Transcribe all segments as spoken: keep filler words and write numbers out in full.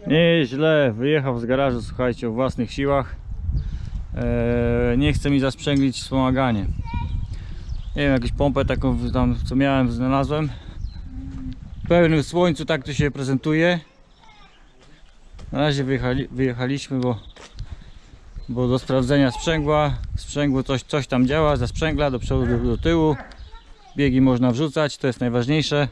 Nieźle, wyjechał z garażu, słuchajcie, o własnych siłach. eee, Nie chce mi zasprzęglić wspomaganie. Nie wiem, jakąś pompę taką tam co miałem, znalazłem. W pełnym słońcu tak to się prezentuje. Na razie wyjechali, wyjechaliśmy, bo, bo do sprawdzenia sprzęgła. Sprzęgło coś, coś tam działa, zasprzęgla do przodu, do, do tyłu. Biegi można wrzucać, to jest najważniejsze.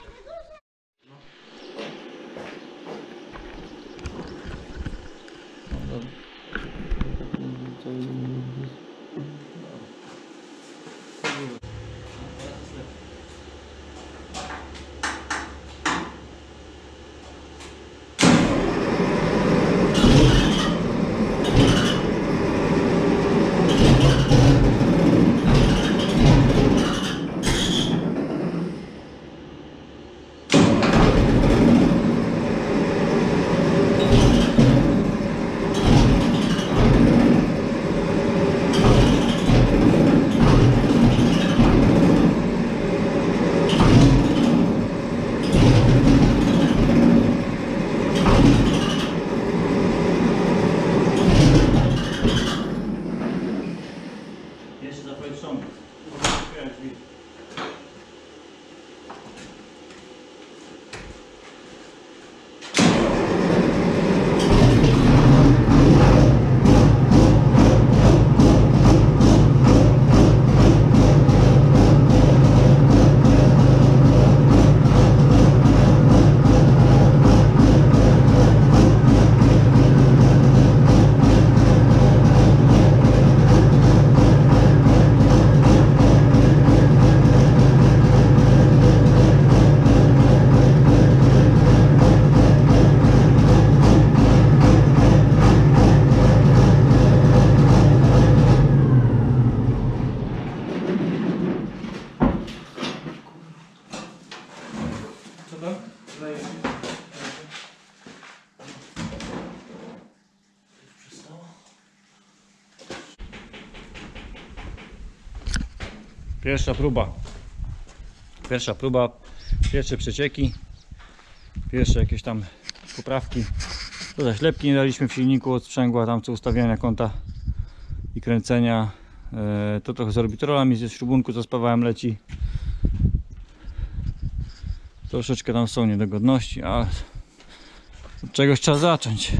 Pierwsza próba. Pierwsza próba, pierwsze przecieki, pierwsze jakieś tam poprawki. To zaślepki nie daliśmy w silniku od sprzęgła, tam co ustawiania kąta i kręcenia. To trochę z orbitrolami ze śrubunku co spawałem leci. Troszeczkę tam są niedogodności, ale od czegoś trzeba zacząć.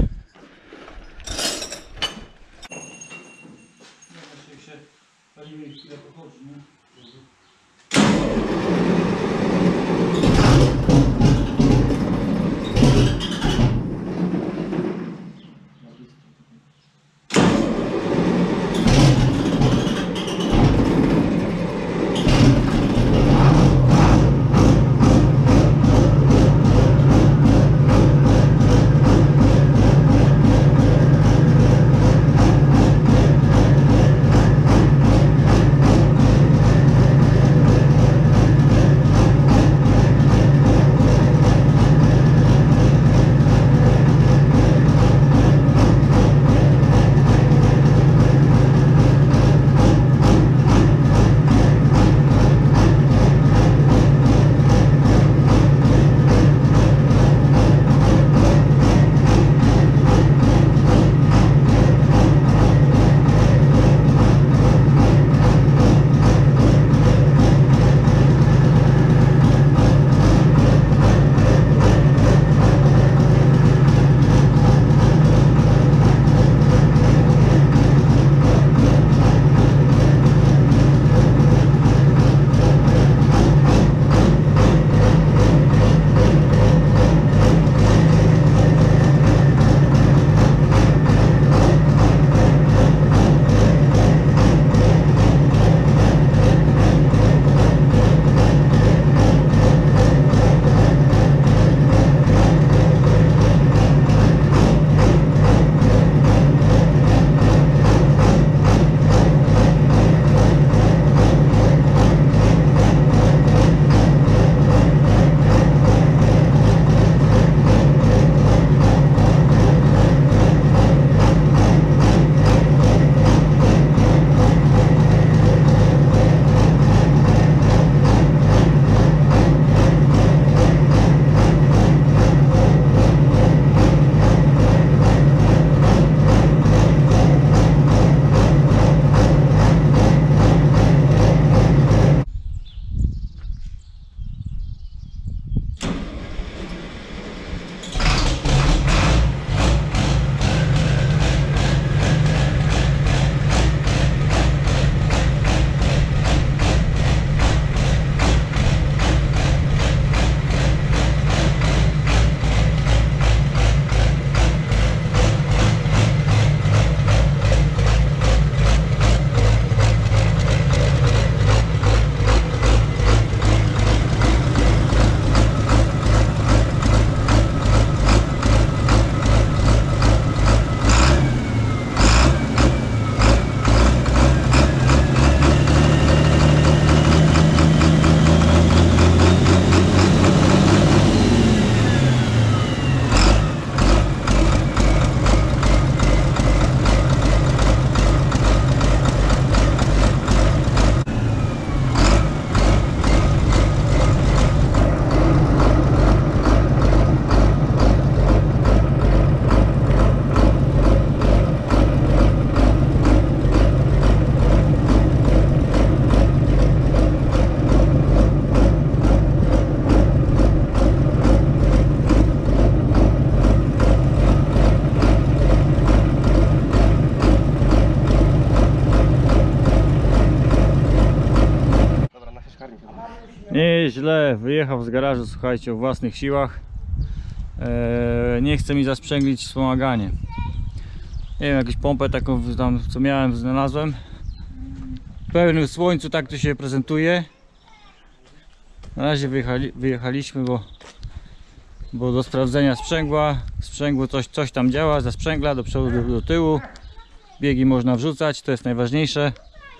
źle, wyjechał z garażu, słuchajcie, o własnych siłach. Eee, nie chce mi zasprzęglić wspomaganie. Nie wiem, jakąś pompę taką tam, co miałem, znalazłem. W pełnym słońcu tak to się prezentuje. Na razie wyjechali, wyjechaliśmy, bo, bo do sprawdzenia sprzęgła. Sprzęgło coś, coś tam działa, zasprzęgla do przodu, do, do tyłu. Biegi można wrzucać, to jest najważniejsze.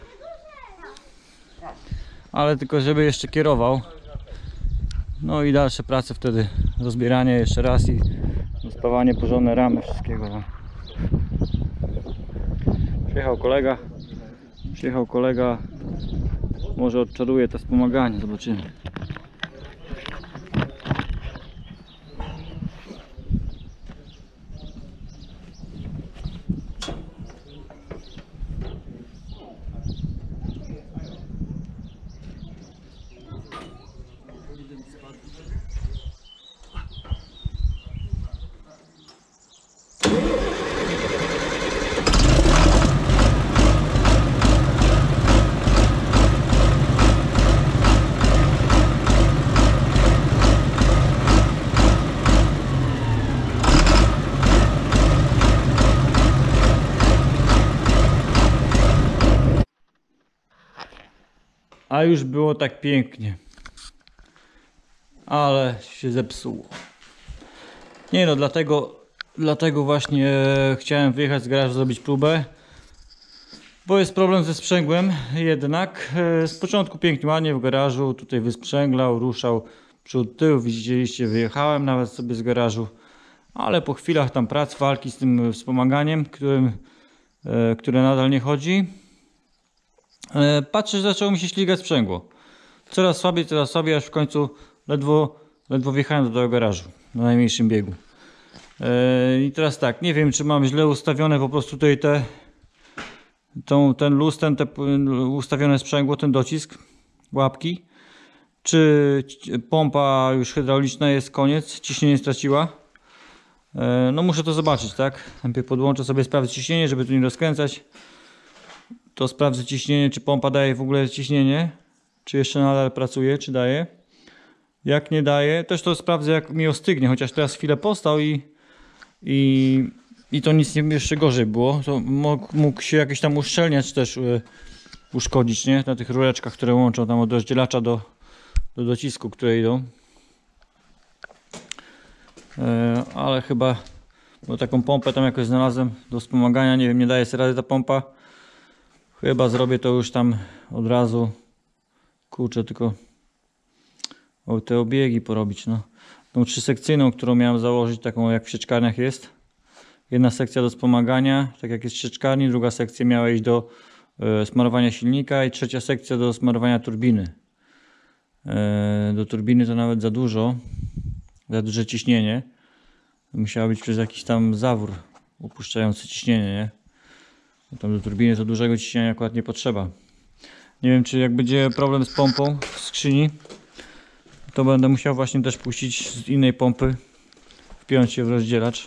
Ale tylko żeby jeszcze kierował. No i dalsze prace wtedy, rozbieranie jeszcze raz i dostawanie porządne ramy wszystkiego. Przyjechał kolega, przyjechał kolega, może odczaruje to wspomaganie, zobaczymy. A już było tak pięknie, ale się zepsuło. Nie no, dlatego, dlatego właśnie chciałem wyjechać z garażu, zrobić próbę, bo jest problem ze sprzęgłem. Jednak z początku pięknie, ładnie w garażu, tutaj wysprzęglał, ruszał przód, tył, widzieliście, wyjechałem nawet sobie z garażu, ale po chwilach tam prac, walki z tym wspomaganiem, którym, które nadal nie chodzi, patrzę, że zaczęło mi się ślizgać sprzęgło. Coraz słabiej, coraz słabiej, aż w końcu ledwo, ledwo wjechałem do tego garażu na najmniejszym biegu. I teraz tak, nie wiem, czy mam źle ustawione po prostu tutaj te, tą, ten luz, ten te ustawione sprzęgło, ten docisk, łapki, czy pompa już hydrauliczna jest koniec, ciśnienie straciła. No muszę to zobaczyć, tak? Najpierw podłączę sobie, sprawdzę ciśnienie, żeby tu nie rozkręcać. To sprawdzę ciśnienie, czy pompa daje w ogóle ciśnienie, czy jeszcze nadal pracuje, czy daje. Jak nie daje, też to sprawdzę, jak mi ostygnie, chociaż teraz chwilę postał i, i, i to nic nie, jeszcze gorzej było. To mógł, mógł się jakiś tam uszczelniacz też y, uszkodzić, nie? Na tych rureczkach, które łączą tam od rozdzielacza do, do docisku, które idą. E, ale chyba, bo taką pompę tam jakoś znalazłem do wspomagania, nie wiem, nie daje sobie rady ta pompa. Chyba zrobię to już tam od razu. Kurczę, tylko o, te obiegi porobić, no. Tą trzysekcyjną, którą miałem założyć, taką jak w sieczkarniach jest. Jedna sekcja do wspomagania, tak jak jest w sieczkarni, druga sekcja miała iść do e, smarowania silnika i trzecia sekcja do smarowania turbiny. E, do turbiny to nawet za dużo, za duże ciśnienie. Musiało być przez jakiś tam zawór upuszczający ciśnienie, nie? Tam do turbiny to dużego ciśnienia akurat nie potrzeba. Nie wiem, czy jak będzie problem z pompą w skrzyni, to będę musiał właśnie też puścić z innej pompy, wpiąć się w rozdzielacz.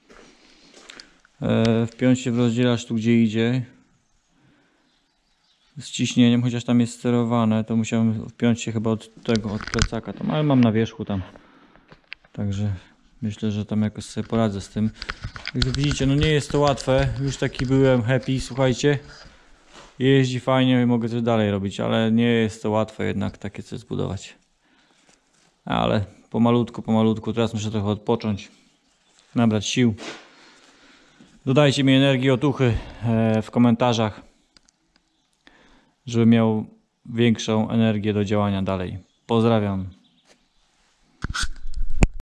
E, wpiąć się w rozdzielacz tu, gdzie idzie. Z ciśnieniem, chociaż tam jest sterowane, to musiałem wpiąć się chyba od tego, od plecaka tam, ale mam na wierzchu tam. Także myślę, że tam jakoś sobie poradzę z tym. Jak widzicie, no nie jest to łatwe. Już taki byłem happy, słuchajcie. Jeździ fajnie i mogę coś dalej robić, ale nie jest to łatwe jednak takie coś zbudować. Ale pomalutku, pomalutku. Teraz muszę trochę odpocząć. Nabrać sił. Dodajcie mi energii, otuchy w komentarzach, żebym miał większą energię do działania dalej. Pozdrawiam.